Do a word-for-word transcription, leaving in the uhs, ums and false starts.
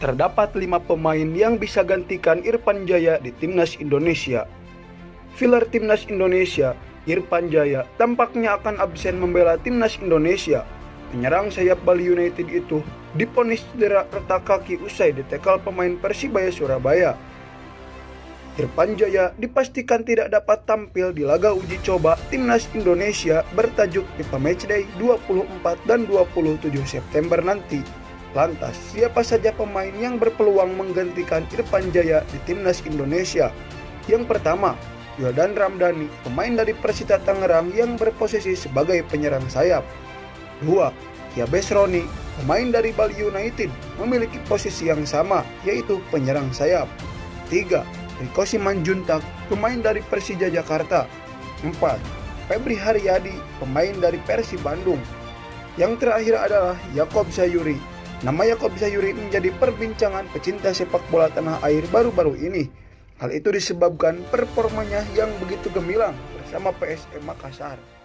terdapat lima pemain yang bisa gantikan Irfan Jaya di Timnas Indonesia. Filler Timnas Indonesia, Irfan Jaya tampaknya akan absen membela Timnas Indonesia. Penyerang sayap Bali United itu divonis cedera retak kaki usai ditekal pemain Persibaya Surabaya. Irfan Jaya dipastikan tidak dapat tampil di laga uji coba Timnas Indonesia bertajuk FIFA Matchday dua puluh empat dan dua puluh tujuh September nanti. Lantas, siapa saja pemain yang berpeluang menggantikan Irfan Jaya di Timnas Indonesia? Yang pertama, Yodan Ramdhani, pemain dari Persita Tangerang yang berposisi sebagai penyerang sayap. Dua, Yabes Roni, pemain dari Bali United, memiliki posisi yang sama, yaitu penyerang sayap. Tiga, Riko Simanjuntak, pemain dari Persija Jakarta. Empat, Febri Haryadi, pemain dari Persib Bandung. Yang terakhir adalah Yakob Sayuri. Nama Yakob Sayuri menjadi perbincangan pecinta sepak bola tanah air baru-baru ini. Hal itu disebabkan performanya yang begitu gemilang bersama P S M Makassar.